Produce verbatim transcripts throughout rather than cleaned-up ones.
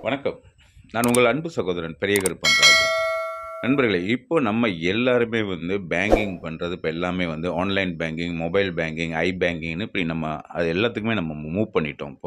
வணக்கம். நான் உங்கள் அன்பு சகோதரன் பெரியகருப்பன் ராஜா. நண்பர்களே, இப்போ நம்ம எல்லாருமே வந்து பேங்கிங் பண்ணுறது இப்போ எல்லாமே வந்து online banking, mobile banking, I பேங்கிங்னு இப்படி நம்ம அது எல்லாத்துக்குமே நம்ம மூவ் பண்ணிட்டோம் இப்போ.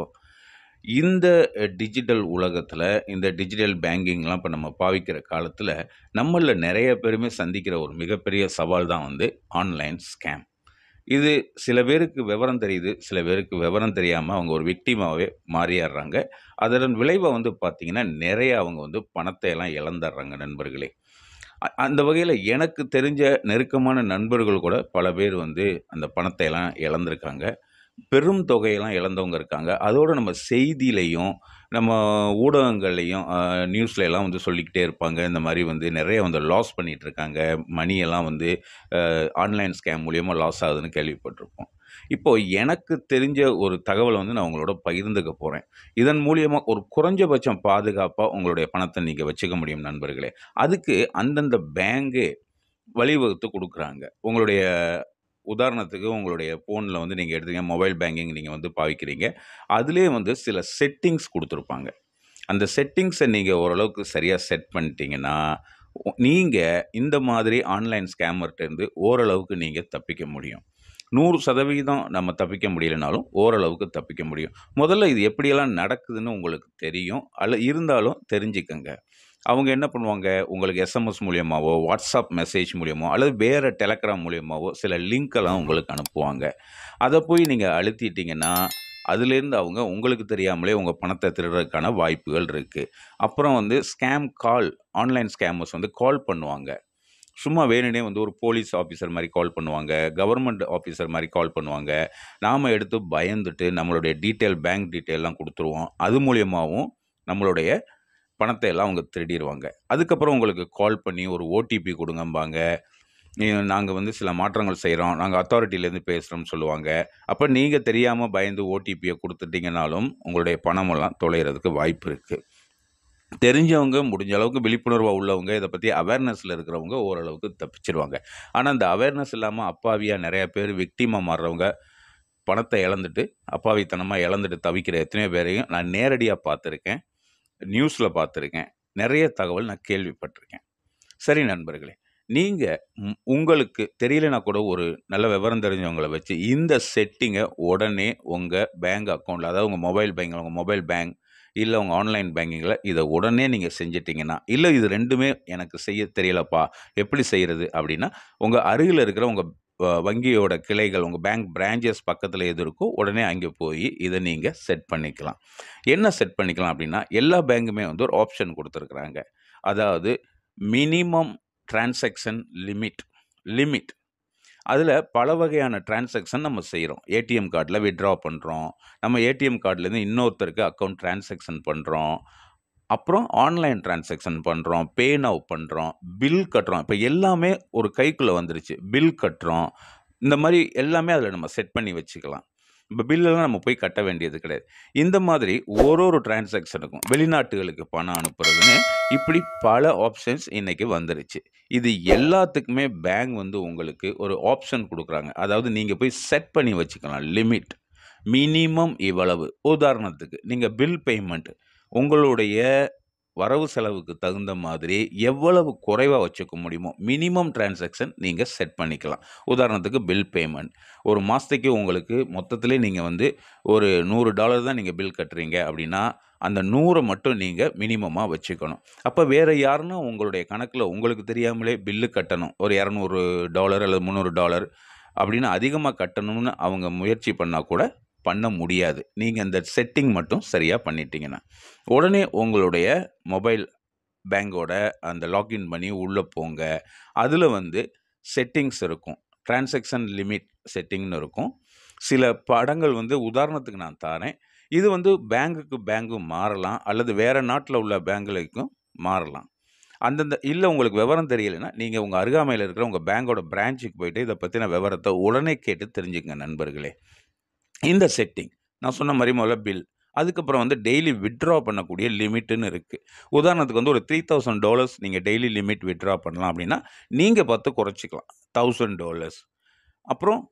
இந்த டிஜிட்டல் உலகத்தில் இந்த டிஜிட்டல் பேங்கிங்லாம் இப்போ நம்ம பாவிக்கிற காலத்தில் நம்மள நிறைய பேருமே சந்திக்கிற ஒரு மிகப்பெரிய சவால் தான் வந்து ஆன்லைன் ஸ்கேம். இது சில பேருக்கு விவரம் தெரியுது, சில பேருக்கு விவரம் தெரியாமல் அவங்க ஒரு விக்டிமாவே மாறிடுறாங்க. அதன் விளைவை வந்து பார்த்தீங்கன்னா, நிறைய அவங்க வந்து பணத்தை எல்லாம் இழந்துடுறாங்க நண்பர்களே. அ அந்த வகையில எனக்கு தெரிஞ்ச நெருக்கமான நண்பர்கள் கூட பல பேர் வந்து அந்த பணத்தை எல்லாம் இழந்திருக்காங்க. பெரும் தொகையெல்லாம் இழந்தவங்க இருக்காங்க. அதோட நம்ம செய்தியிலயும், நம்ம ஊடகங்கள்லயும் அ நியூஸ்ல எல்லாம் வந்து சொல்லிக்கிட்டே இருப்பாங்க. இந்த மாரி வந்து நெறைய வந்து லாஸ் பண்ணிட்டுருக்காங்க. மணி எல்லாம் வந்து அ ஆன்லைன் ஸ்கேம் மூலியமா லாஸ் ஆகுதுன்னு கேள்விப்பட்டிருப்போம். இப்போ எனக்கு தெரிஞ்ச ஒரு தகவல வந்து நான் உங்களோட பகிர்ந்துக்க போறேன். இதன் மூலியமா ஒரு குறைஞ்சபட்சம் பாதுகாப்பா உங்களுடைய பணத்த நீங்க வச்சுக்க முடியும் நண்பர்களே. அதுக்கு அந்தந்த பேங்கே வழிவகுத்து குடுக்குறாங்க. உங்களுடைய உதாரணத்துக்கு உங்களுடைய ஃபோன்ல வந்து நீங்க எடுத்தீங்க மொபைல் பேங்கிங் நீங்க வந்து பாவிக்கிறீங்க. அதிலேயே வந்து சில செட்டிங்ஸ் குடுத்துருப்பாங்க. அந்த செட்டிங்ஸ நீங்க ஓரளவுக்கு சரியா செட் பண்ணிட்டீங்கன்னா, ஒ நீங்க இந்த மாதிரி ஆன்லைன் ஸ்கேமர்ட்டருந்து ஓரளவுக்கு நீங்க தப்பிக்க முடியும். நூறு சதவீதம் நம்ம தப்பிக்க முடியலனாலும், ஓரளவுக்கு தப்பிக்க முடியும். முதல்ல இது எப்படியெல்லாம் நடக்குதுன்னு உங்களுக்கு தெரியும். அல்ல இருந்தாலும் தெரிஞ்சுக்கங்க. அவங்க என்ன பண்ணுவாங்க, உங்களுக்கு எஸ்எம்எஸ் மூலியமாவோ, வாட்ஸ்அப் மெசேஜ் மூலியமோ, அல்லது வேற டெலகிராம் மூலியமாவோ சில லிங்க்கெல்லாம் உங்களுக்கு அனுப்புவாங்க. அத போய் நீங்க அழுத்திட்டீங்கன்னா, அதிலேருந்து அவங்க உங்களுக்கு தெரியாமலே உங்க பணத்த திருடுறதுக்கான வாய்ப்புகள் இருக்கு. அப்புறம் வந்து ஸ்கேம் கால், ஆன்லைன் ஸ்கேமர்ஸ் வந்து கால் பண்ணுவாங்க. சும்மா வேணும்னே வந்து ஒரு போலீஸ் ஆஃபீசர் மாரி கால் பண்ணுவாங்க. கவர்ன்மென்ட் ஆஃபீசர் மாரி கால் பண்ணுவாங்க. நாம எடுத்து பயந்துட்டு நம்மளுடைய டீட்டெயில் பேங்க் டீட்டெயில்லாம் குடுத்துருவோம். அது மூலியமாவும் நம்மளுடைய பணத்த எல்லாம் அவங்க திருடிருவாங்க. அதுக்கப்புறம் உங்களுக்கு கால் பண்ணி ஒரு ஓடிபி குடுங்கம்பாங்க. "நீ நாங்க வந்து சில மாற்றங்கள் செய்றோம். நாங்க அத்தாரிட்டிலேருந்து பேசுறோம்னு" சொல்லுவாங்க. அப்ப நீங்க தெரியாம பயந்து ஓடிபிய குடுத்துட்டீங்கன்னாலும், உங்களுடைய பணமெல்லாம் தொலையறதுக்கு வாய்ப்பு இருக்கு. தெரிஞ்சவங்க முடிஞ்ச அளவுக்கு விழிப்புணர்வா உள்ளவங்க, இத பத்தி அவேர்னஸ்ல இருக்கிறவங்க ஓரளவுக்கு தப்பிச்சுருவாங்க. ஆனா, இந்த அவேர்னஸ் இல்லாம அப்பாவியா நெறைய பேர் விக்டிமா மாறுறவங்க, பணத்த இழந்துட்டு, அப்பாவித்தனமா இழந்துட்டு தவிக்கிற எத்தனையோ பேரையும் நான் நேரடியா பார்த்துருக்கேன். நியூஸ்ல பார்த்துருக்கேன். நெறைய தகவல் நான் கேள்விப்பட்டிருக்கேன். சரி நண்பர்களே, நீங்க ம் உங்களுக்கு தெரியலனா கூட ஒரு நல்ல விவரம் தெரிஞ்சவங்கள வச்சு, இந்த செட்டிங்க உடனே உங்க பேங்க் அக்கவுண்ட்ல, அதாவது உங்க மொபைல் பேங்க்ல உங்க மொபைல் பேங்க், இல்ல உங்க ஆன்லைன் பேங்கிங்ல இத உடனே நீங்க செஞ்சுட்டீங்கன்னா, இல்ல இது ரெண்டுமே எனக்கு செய்ய தெரியலப்பா, எப்படி செய்றது? அப்படின்னா, உங்க அருகில இருக்கிற உங்க வ வங்கியோட கிளைகள், உங்க பேங்க் பிரான்ச்சஸ் பக்கத்துல எது இருக்கோ, உடனே அங்க போயி இத நீங்க செட் பண்ணிக்கலாம். என்ன செட் பண்ணிக்கலாம் அப்படின்னா, எல்லா பேங்குமே வந்து ஒரு ஆப்ஷன் குடுத்துருக்காங்க. அதாவது மினிமம் டிரான்சாக்ஷன் லிமிட் லிமிட். அதுல பல வகையான டிரான்சாக்ஷன் நம்ம செய்றோம். ஏடிஎம் கார்ட்ல வித்ட்ரா பண்றோம். நம்ம ஏடிஎம் கார்ட்லேருந்து இன்னொருத்தருக்கு அக்கவுண்ட் டிரான்சாக்ஷன் பண்றோம். அப்புறம் ஆன்லைன் டிரான்சாக்ஷன் பண்றோம். பே நவ் பண்றோம். பில் கட்டுறோம். இப்ப எல்லாமே ஒரு கைக்குள்ள வந்துருச்சு. பில் கட்டுறோம். இந்த மாரி எல்லாமே அதில நம்ம செட் பண்ணி வச்சுக்கலாம். இப்ப பில்லெல்லாம் நம்ம போய் கட்ட வேண்டியது கிடையாது. இந்த மாதிரி ஒரு ஒரு டிரான்சாக்ஷனுக்கும் வெளிநாட்டுகளுக்கு பணம் அனுப்புறதுன்னு, இப்படி பல ஆப்ஷன்ஸ் இன்னைக்கு வந்துருச்சு. இது எல்லாத்துக்குமே பேங்க் வந்து உங்களுக்கு ஒரு ஆப்ஷன் குடுக்குறாங்க. அதாவது நீங்க போய் செட் பண்ணி வச்சுக்கலாம் லிமிட். மினிமம் இவ்வளவு. உதாரணத்துக்கு நீங்க பில் பேமெண்ட் உங்களுடைய வரவு செலவுக்கு தகுந்த மாதிரி எவ்வளவு குறைவா வச்சுக்க முடியுமோ, மினிமம் டிரான்சாக்ஷன் நீங்க செட் பண்ணிக்கலாம். உதாரணத்துக்கு பில் பேமெண்ட். ஒரு மாசத்துக்கு உங்களுக்கு மொத்தத்திலே நீங்க வந்து ஒரு நூறு டாலர் தான் நீங்க பில் கட்டுறீங்க அப்படின்னா, அந்த நூறு மட்டும் நீங்க மினிமமா வச்சுக்கணும். அப்ப வேற யாருன்னா உங்களுடைய கணக்குல உங்களுக்கு தெரியாமலே பில்லு கட்டணும். ஒரு இருநூறு டாலர் அல்லது முந்நூறு டாலர் அப்படின்னு அதிகமா கட்டணும்னு அவங்க முயற்சி பண்ணா கூட பண்ண முடியாது. நீங்க இந்த செட்டிங் மட்டும் சரியா பண்ணிட்டீங்கன்னா. உடனே உங்களுடைய மொபைல் பேங்கோட அந்த லாகின் பண்ணி உள்ள போங்க. அதுல வந்து செட்டிங்ஸ் இருக்கும். டிரான்சாக்ஷன் லிமிட் செட்டிங்ன்னு இருக்கும். சில படங்கள் வந்து உதாரணத்துக்கு நான் தாரேன். இது வந்து பேங்குக்கு பேங்கு மாறலாம். அல்லது வேற நாட்ல உள்ள பேங்குகளுக்கும் மாறலாம். அந்தந்த இல்ல உங்களுக்கு விவரம் தெரியலன்னா, நீங்க உங்க அருகாமையில இருக்கிற உங்க பேங்கோட பிரான்ச்சுக்கு போயிட்டு இத பத்தின விவரத்த உடனே கேட்டு தெரிஞ்சுக்கங்க நண்பர்களே. இந்த செட்டிங் நான் சொன்ன மாரி முதல்ல பில். அதுக்கப்புறம் வந்து டெய்லி வித்ட்ரா பண்ணக்கூடிய லிமிட்ன்னு இருக்கு. உதாரணத்துக்கு வந்து ஒரு மூவாயிரம் டாலர் நீங்க டெய்லி லிமிட் வித்ட்ரா பண்ணலாம் அப்படின்னா, நீங்க பார்த்து குறைச்சுக்கலாம். ஆயிரம் டாலர். அப்புறம்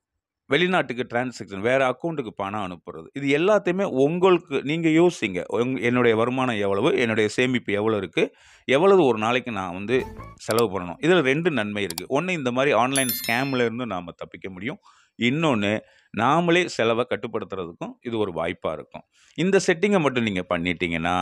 வெளிநாட்டுக்கு டிரான்சாக்ஷன் வேற அக்கவுண்ட்டுக்கு பணம் அனுப்புறது. இது எல்லாத்தையுமே உங்களுக்கு நீங்க யோசிங்க. உங் என்னுடைய வருமானம் எவ்வளவு? என்னுடைய சேமிப்பு எவ்வளோ இருக்கு? எவ்வளவு ஒரு நாளைக்கு நான் வந்து செலவு பண்ணணும்? இதில ரெண்டு நன்மை இருக்கு. ஒண்ணு இந்த மாரி ஆன்லைன் ஸ்கேம்ல இருந்து நாம தப்பிக்க முடியும். இன்னொன்னு நாமளே செலவ கட்டுப்படுத்துறதுக்கும் இது ஒரு வாய்ப்பா இருக்கும். இந்த செட்டிங்க மட்டும் நீங்க பண்ணிட்டீங்கன்னா,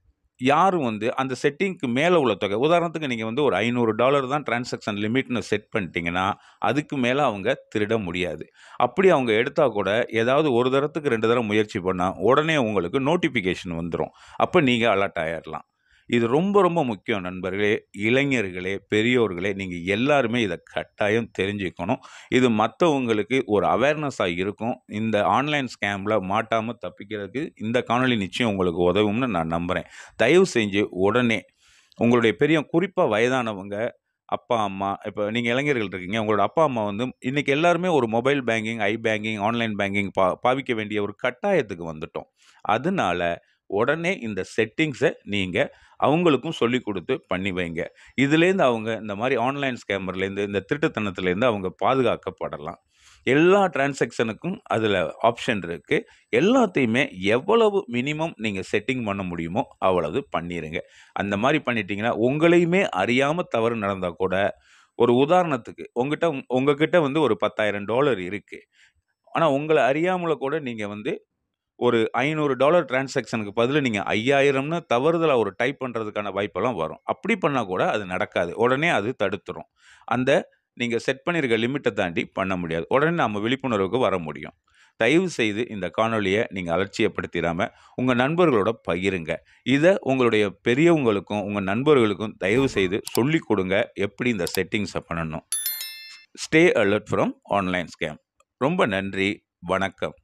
யாரும் வந்து அந்த செட்டிங்க்கு மேல உள்ள தொகை உதாரணத்துக்கு நீங்க வந்து ஒரு ஐநூறு டாலர் தான் டிரான்சாக்ஷன் லிமிட்ன்னு செட் பண்ணிட்டீங்கன்னா, அதுக்கு மேல அவங்க திருட முடியாது. அப்படி அவங்க எடுத்தா கூட ஏதாவது ஒரு தரத்துக்கு ரெண்டு தரம் முயற்சி பண்ணா, உடனே உங்களுக்கு நோட்டிஃபிகேஷன் வந்துரும். அப்ப நீங்க அலர்ட் ஆயிரலாம். இது ரொம்ப ரொம்ப முக்கியம் நண்பர்களே, இளைஞர்களே, பெரியோர்களே நீங்க எல்லாருமே இத கட்டாயம் தெரிஞ்சுக்கணும். இது மத்தவங்களுக்கு ஒரு அவேர்னஸா இருக்கும். இந்த ஆன்லைன் ஸ்கேம்ல மாட்டாம தப்பிக்கிறதுக்கு இந்த காணொளி நிச்சயம் உங்களுக்கு உதவும்னு நான் நம்புறேன். தயவு செஞ்சு உடனே உங்களுடைய பெரிய குறிப்பா வயதானவங்க, அப்பா, அம்மா இப்ப நீங்க இளைஞர்கள் இருக்கீங்க. உங்களோட அப்பா, அம்மா வந்து இன்னைக்கு எல்லாருமே ஒரு mobile banking, I banking, online banking பா பாவிக்க வேண்டிய ஒரு கட்டாயத்துக்கு வந்துட்டோம். அதனால உடனே இந்த செட்டிங்ஸ நீங்க அவங்களுக்கும் சொல்லிக் குடுத்து பண்ணி வைங்க. இதுலேருந்து அவங்க இந்த மாரி ஆன்லைன் ஸ்கேமர்லேருந்து, இந்த திருட்டுத்தனத்திலேருந்து அவங்க பாதுகாக்கப்படலாம். எல்லா டிரான்சாக்ஷனுக்கும் அதில ஆப்ஷன் இருக்கு. எல்லாத்தையுமே எவ்வளவு மினிமம் நீங்க செட்டிங் பண்ண முடியுமோ, அவ்வளவு பண்ணிருங்க. அந்த மாரி பண்ணிட்டீங்கன்னா, உங்களையுமே அறியாம தவறு நடந்தா கூட, ஒரு உதாரணத்துக்கு உங்கிட்ட உங்ககிட்ட வந்து ஒரு பத்தாயிரம் டாலர் இருக்கு. ஆனா, உங்கள அறியாமல கூட நீங்க வந்து ஒரு ஐநூறு டாலர் டிரான்சாக்ஷனுக்கு பதிலா நீங்க ஐயாயிரம்னு தவறுதலா ஒரு டைப் பண்றதுக்கான வாய்ப்பெல்லாம் வரும். அப்படி பண்ணா கூட அது நடக்காது. உடனே அது தடுத்துரும். அந்த நீங்க செட் பண்ணியிருக்க லிமிட்ட தாண்டி பண்ண முடியாது. உடனே நம்ம விழிப்புணர்வுக்கு வர முடியும். தயவு செய்து இந்த காணொளிய நீங்க அலட்சியப்படுத்திறாம, உங்க நண்பர்களோட பகிருங்க. இத உங்களுடைய பெரியவங்களுக்கும், உங்க நண்பர்களுக்கும் தயவு செய்து சொல்லிக் குடுங்க. எப்படி இந்த செட்டிங்ஸ பண்ணணும். Stay alert from online scam. ரொம்ப நன்றி. வணக்கம்.